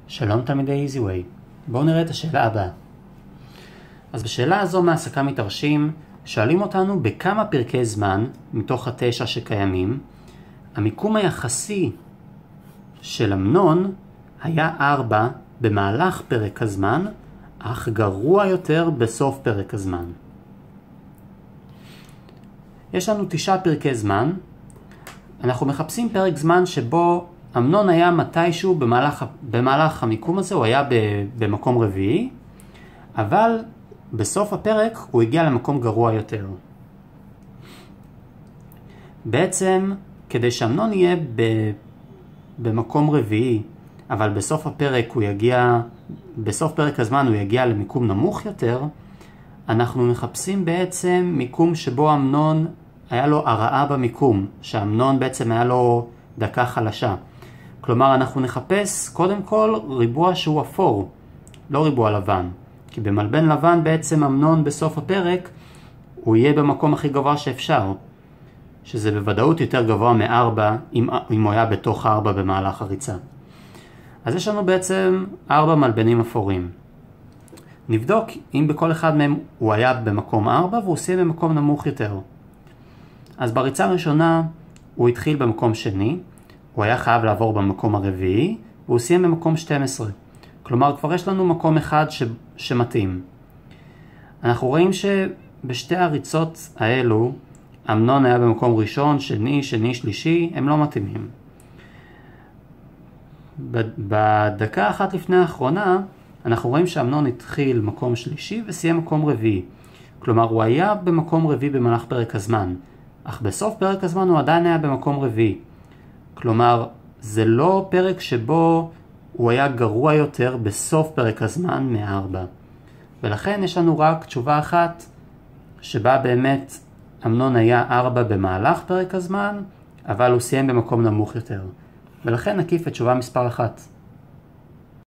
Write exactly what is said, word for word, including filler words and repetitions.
שלום תלמידי EasyWay. בואו נראה את השאלה הבאה. אז בשאלה הזו מהעסקה מתרשים, שואלים אותנו בכמה פרקי זמן, מתוך התשע שקיימים, המיקום היחסי של אמנון היה ארבע במהלך פרק הזמן, אך גרוע יותר בסוף פרק הזמן. יש לנו תשעה פרקי זמן. אנחנו מחפשים פרק זמן שבו אמנון היה מתישהו במהלך, במהלך המיקום הזה, הוא היה במקום רביעי, אבל בסוף הפרק הוא הגיע למקום גרוע יותר. בעצם, כדי שאמנון יהיה במקום רביעי, אבל בסוף הפרק הוא יגיע, בסוף פרק הזמן הוא יגיע למיקום נמוך יותר, אנחנו מחפשים בעצם מיקום שבו אמנון היה לו הרעה במיקום, שאמנון בעצם היה לו דקה חלשה. כלומר, אנחנו נחפש קודם כל ריבוע שהוא אפור, לא ריבוע לבן. כי במלבן לבן בעצם אמנון בסוף הפרק הוא יהיה במקום הכי גבוה שאפשר, שזה בוודאות יותר גבוה מארבע אם, אם הוא היה בתוך ארבע במהלך הריצה. אז יש לנו בעצם ארבע מלבנים אפורים. נבדוק אם בכל אחד מהם הוא היה במקום ארבע והוא סיים במקום נמוך יותר. אז בריצה הראשונה הוא התחיל במקום שני, הוא היה חייב לעבור במקום הרביעי, והוא סיים במקום שתים עשרה. כלומר, כבר יש לנו מקום אחד ש... שמתאים. אנחנו רואים שבשתי הריצות האלו, אמנון היה במקום ראשון, שני, שני, שלישי, הם לא מתאימים. בדקה אחת לפני האחרונה, אנחנו רואים שאמנון התחיל מקום שלישי וסיים מקום רביעי. כלומר, הוא היה במקום רביעי במהלך פרק הזמן, אך בסוף פרק הזמן הוא עדיין היה במקום רביעי. כלומר, זה לא פרק שבו הוא היה גרוע יותר בסוף פרק הזמן מארבע. ולכן יש לנו רק תשובה אחת, שבה באמת אמנון היה ארבע במהלך פרק הזמן, אבל הוא סיים במקום נמוך יותר. ולכן נקיף את תשובה מספר אחת.